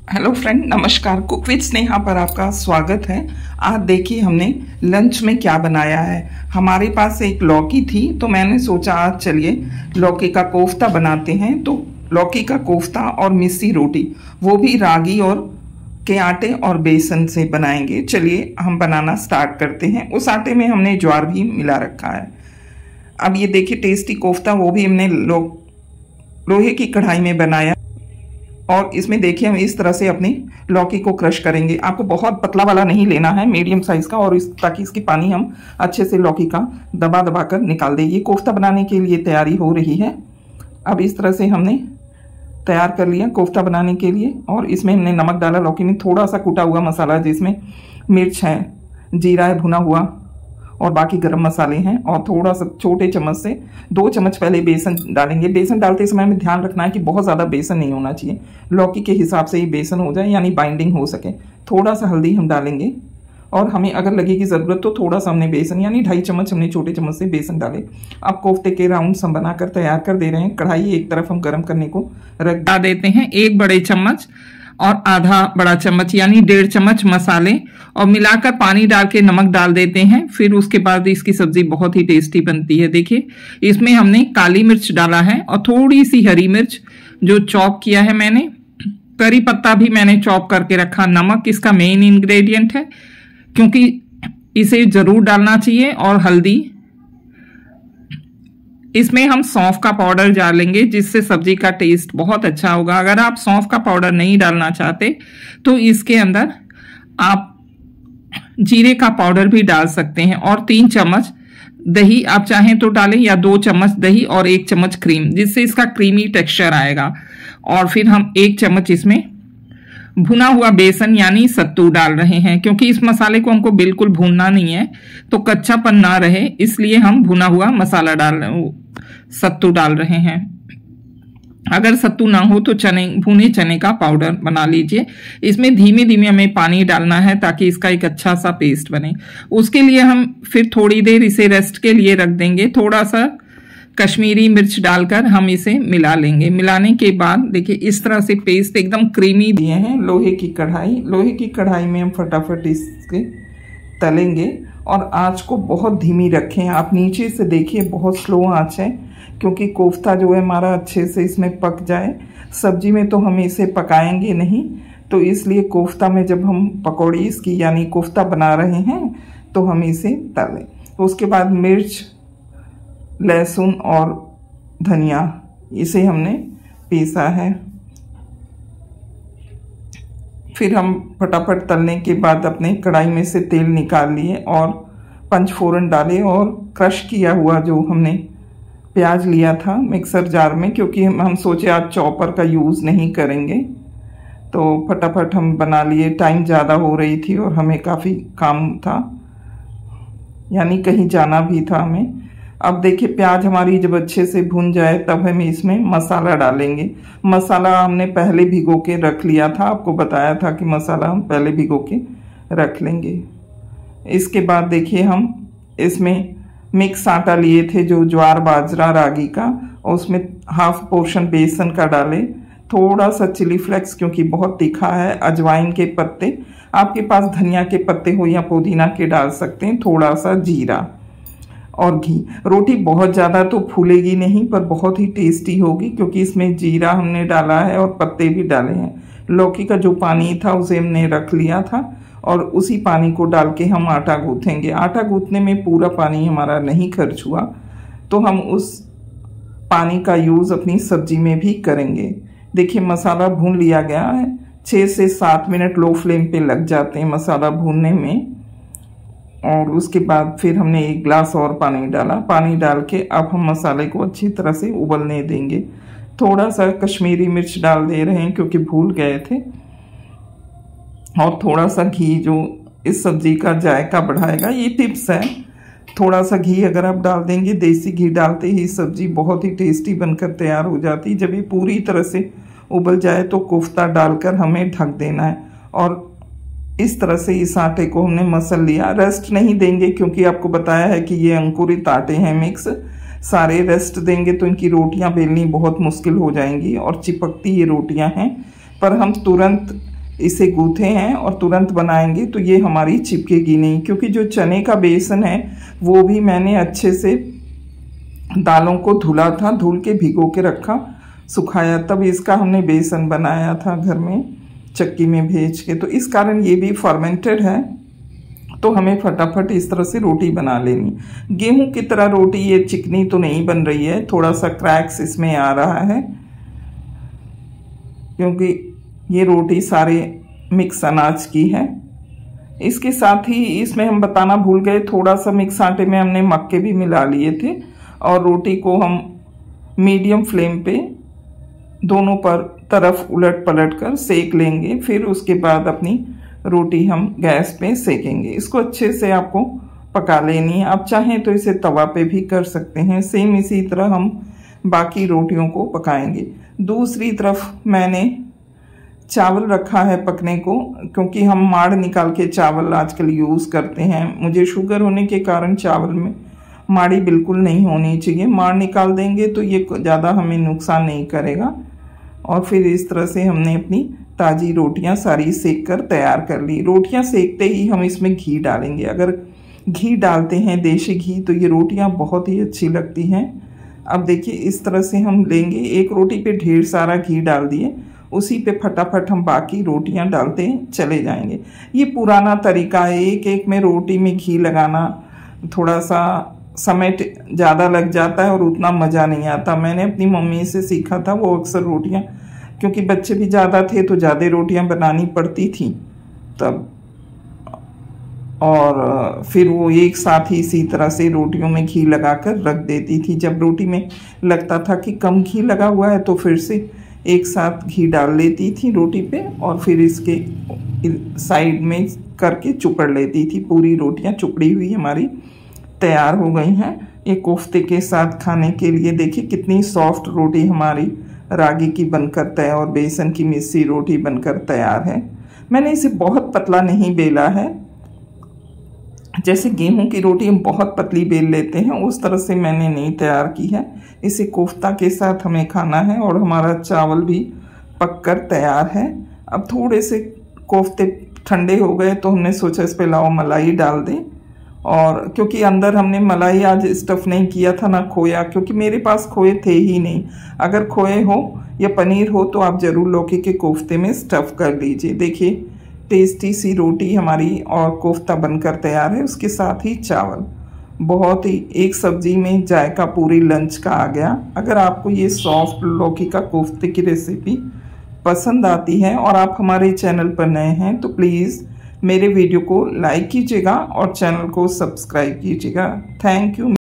Hello friend, नमस्कार। Cook with Sneha पर आपका स्वागत है। आज देखिए हमने लंच में क्या बनाया है। हमारे पास एक लौकी थी तो मैंने सोचा आज चलिए लौकी का कोफ्ता बनाते हैं। तो लौकी का कोफ्ता और मिस्सी रोटी, वो भी रागी और के आटे और बेसन से बनाएंगे। चलिए हम बनाना स्टार्ट करते हैं। उस आटे में हमने ज्वार भी मिला रखा है। अब ये देखिए टेस्टी कोफ्ता, वो भी हमने लोहे की कढ़ाई में बनाया। और इसमें देखिए हम इस तरह से अपनी लौकी को क्रश करेंगे। आपको बहुत पतला वाला नहीं लेना है, मीडियम साइज का, और ताकि इसकी पानी हम अच्छे से लौकी का दबा दबा कर निकाल दें। ये कोफ्ता बनाने के लिए तैयारी हो रही है। अब इस तरह से हमने तैयार कर लिया कोफ्ता बनाने के लिए। और इसमें हमने नमक डाला, लौकी में थोड़ा सा कूटा हुआ मसाला जिसमें मिर्च है, जीरा है भुना हुआ, और बाकी गरम मसाले हैं। और थोड़ा सा छोटे चम्मच से 2 चम्मच पहले बेसन डालेंगे। बेसन डालते समय में ध्यान रखना है कि बहुत ज़्यादा बेसन नहीं होना चाहिए, लौकी के हिसाब से ही बेसन हो जाए, यानी बाइंडिंग हो सके। थोड़ा सा हल्दी हम डालेंगे, और हमें अगर लगेगी ज़रूरत तो थोड़ा सा हमने बेसन यानी 2.5 चम्मच हमने छोटे चम्मच से बेसन डाले। अब कोफ्ते के राउंड्स हम बनाकर तैयार कर दे रहे हैं। कढ़ाई एक तरफ हम गर्म करने को रख देते हैं। 1 बड़े चम्मच और आधा बड़ा चम्मच यानी 1.5 चम्मच मसाले, और मिलाकर पानी डाल के नमक डाल देते हैं। फिर उसके बाद इसकी सब्जी बहुत ही टेस्टी बनती है। देखिए इसमें हमने काली मिर्च डाला है और थोड़ी सी हरी मिर्च जो चॉप किया है मैंने। करी पत्ता भी मैंने चॉप करके रखा। नमक इसका मेन इंग्रेडिएंट है क्योंकि इसे जरूर डालना चाहिए। और हल्दी, इसमें हम सौंफ का पाउडर डालेंगे जिससे सब्जी का टेस्ट बहुत अच्छा होगा। अगर आप सौंफ का पाउडर नहीं डालना चाहते तो इसके अंदर आप जीरे का पाउडर भी डाल सकते हैं। और 3 चम्मच दही आप चाहें तो डालें, या 2 चम्मच दही और 1 चम्मच क्रीम, जिससे इसका क्रीमी टेक्सचर आएगा। और फिर हम 1 चम्मच इसमें भुना हुआ बेसन यानी सत्तू डाल रहे हैं, क्योंकि इस मसाले को हमको बिल्कुल भूनना नहीं है तो कच्चापन ना रहे, इसलिए हम भुना हुआ सत्तू डाल रहे हैं। अगर सत्तू ना हो तो भुने चने का पाउडर बना लीजिए। इसमें धीमे धीमे हमें पानी डालना है ताकि इसका एक अच्छा सा पेस्ट बने। उसके लिए हम फिर थोड़ी देर इसे रेस्ट के लिए रख देंगे। थोड़ा सा कश्मीरी मिर्च डालकर हम इसे मिला लेंगे। मिलाने के बाद देखिए इस तरह से पेस्ट एकदम क्रीमी दिए हैं। लोहे की कढ़ाई में हम फटाफट इसके तलेंगे, और आंच को बहुत धीमी रखें। आप नीचे से देखिए बहुत स्लो आंच है, क्योंकि कोफ्ता जो है हमारा अच्छे से इसमें पक जाए। सब्जी में तो हम इसे पकाएंगे नहीं, तो इसलिए कोफ्ता में जब हम पकौड़ी इसकी यानी कोफ्ता बना रहे हैं तो हम इसे तलें। उसके बाद मिर्च, लहसुन और धनिया इसे हमने पीसा है। फिर हम फटाफट तलने के बाद अपने कढ़ाई में से तेल निकाल लिए और पंचफोरन डाले, और क्रश किया हुआ जो हमने प्याज लिया था मिक्सर जार में, क्योंकि हम सोचे आज चॉपर का यूज़ नहीं करेंगे, तो फटाफट हम बना लिए। टाइम ज़्यादा हो रही थी और हमें काफ़ी काम था, यानी कहीं जाना भी था हमें। अब देखिए प्याज हमारी जब अच्छे से भुन जाए तब हम इसमें मसाला डालेंगे। मसाला हमने पहले भिगो के रख लिया था, आपको बताया था कि मसाला हम पहले भिगो के रख लेंगे। इसके बाद देखिए हम इसमें मिक्स आटा लिए थे जो ज्वार बाजरा रागी का, और उसमें हाफ पोर्शन बेसन का डाले। थोड़ा सा चिली फ्लेक्स क्योंकि बहुत तीखा है, अजवाइन के पत्ते, आपके पास धनिया के पत्ते हो या पुदीना के डाल सकते हैं, थोड़ा सा जीरा और घी। रोटी बहुत ज़्यादा तो फूलेगी नहीं पर बहुत ही टेस्टी होगी, क्योंकि इसमें जीरा हमने डाला है और पत्ते भी डाले हैं। लौकी का जो पानी था उसे हमने रख लिया था, और उसी पानी को डाल के हम आटा गूँथेंगे। आटा गूँथने में पूरा पानी हमारा नहीं खर्च हुआ, तो हम उस पानी का यूज़ अपनी सब्जी में भी करेंगे। देखिए मसाला भून लिया गया है। 6 से 7 मिनट लो फ्लेम पे लग जाते हैं मसाला भूनने में। और उसके बाद फिर हमने 1 गिलास और पानी डाला। पानी डाल के अब हम मसाले को अच्छी तरह से उबलने देंगे। थोड़ा सा कश्मीरी मिर्च डाल दे रहे हैं क्योंकि भूल गए थे, और थोड़ा सा घी जो इस सब्जी का जायका बढ़ाएगा। ये टिप्स है, थोड़ा सा घी अगर आप डाल देंगे, देसी घी डालते ही सब्जी बहुत ही टेस्टी बनकर तैयार हो जाती है। जब ये पूरी तरह से उबल जाए तो कोफ्ता डालकर हमें ढक देना है, और इस तरह से इस आटे को हमने मसल लिया। रेस्ट नहीं देंगे क्योंकि आपको बताया है कि ये अंकुरित आटे हैं मिक्स। सारे रेस्ट देंगे तो इनकी रोटियां बेलनी बहुत मुश्किल हो जाएंगी, और चिपकती ये रोटियां हैं। पर हम तुरंत इसे गूँथे हैं और तुरंत बनाएंगे तो ये हमारी चिपकेगी नहीं, क्योंकि जो चने का बेसन है वो भी मैंने अच्छे से दालों को धुला था, धुल के भिगो के रखा, सुखाया, तब इसका हमने बेसन बनाया था घर में चक्की में भेज के। तो इस कारण ये भी फर्मेंटेड है, तो हमें फटाफट इस तरह से रोटी बना लेनी। गेहूं की तरह रोटी ये चिकनी तो नहीं बन रही है, थोड़ा सा क्रैक्स इसमें आ रहा है, क्योंकि ये रोटी सारे मिक्स अनाज की है। इसके साथ ही इसमें हम बताना भूल गए, थोड़ा सा मिक्स आटे में हमने मक्के भी मिला लिए थे और रोटी को हम मीडियम फ्लेम पे दोनों पर तरफ उलट पलट कर सेक लेंगे। फिर उसके बाद अपनी रोटी हम गैस पे सेकेंगे। इसको अच्छे से आपको पका लेनी है। आप चाहें तो इसे तवा पे भी कर सकते हैं। सेम इसी तरह हम बाकी रोटियों को पकाएंगे। दूसरी तरफ मैंने चावल रखा है पकने को, क्योंकि हम माड़ निकाल के चावल आजकल यूज़ करते हैं। मुझे शुगर होने के कारण चावल में माड़ी बिल्कुल नहीं होनी चाहिए। माड़ निकाल देंगे तो ये ज़्यादा हमें नुकसान नहीं करेगा। और फिर इस तरह से हमने अपनी ताज़ी रोटियां सारी सेक कर तैयार कर ली। रोटियां सेकते ही हम इसमें घी डालेंगे। अगर घी डालते हैं देसी घी तो ये रोटियां बहुत ही अच्छी लगती हैं। अब देखिए इस तरह से हम लेंगे, एक रोटी पे ढेर सारा घी डाल दिए, उसी पे फटाफट हम बाकी रोटियां डालते चले जाएंगे। ये पुराना तरीका है, एक एक में रोटी में घी लगाना थोड़ा सा समय ज़्यादा लग जाता है और उतना मज़ा नहीं आता। मैंने अपनी मम्मी से सीखा था, वो अक्सर रोटियां, क्योंकि बच्चे भी ज़्यादा थे तो ज़्यादा रोटियां बनानी पड़ती थी तब, और फिर वो एक साथ ही इसी तरह से रोटियों में घी लगाकर रख देती थी। जब रोटी में लगता था कि कम घी लगा हुआ है तो फिर से एक साथ घी डाल लेती थी रोटी पे और फिर इसके साइड में करके चुपड़ लेती थी। पूरी रोटियां चुपड़ी हुई हमारी तैयार हो गई हैं। ये कोफ्ते के साथ खाने के लिए देखिए कितनी सॉफ्ट रोटी हमारी रागी की बनकर तैयार और बेसन की मिस्सी रोटी बनकर तैयार है। मैंने इसे बहुत पतला नहीं बेला है, जैसे गेहूं की रोटी हम बहुत पतली बेल लेते हैं उस तरह से मैंने नहीं तैयार की है। इसे कोफ्ता के साथ हमें खाना है और हमारा चावल भी पककर तैयार है। अब थोड़े से कोफ्ते ठंडे हो गए तो हमने सोचा इस पे लाओ मलाई डाल दें, और क्योंकि अंदर हमने मलाई आज स्टफ़ नहीं किया था ना खोया, क्योंकि मेरे पास खोए थे ही नहीं। अगर खोए हो या पनीर हो तो आप ज़रूर लौकी के कोफ्ते में स्टफ़ कर लीजिए। देखिए टेस्टी सी रोटी हमारी और कोफ्ता बनकर तैयार है, उसके साथ ही चावल। बहुत ही एक सब्जी में जायका पूरी लंच का आ गया। अगर आपको ये सॉफ्ट लौकी का कोफ्ते की रेसिपी पसंद आती है और आप हमारे चैनल पर नए हैं तो प्लीज़ मेरे वीडियो को लाइक कीजिएगा और चैनल को सब्सक्राइब कीजिएगा। Thank you.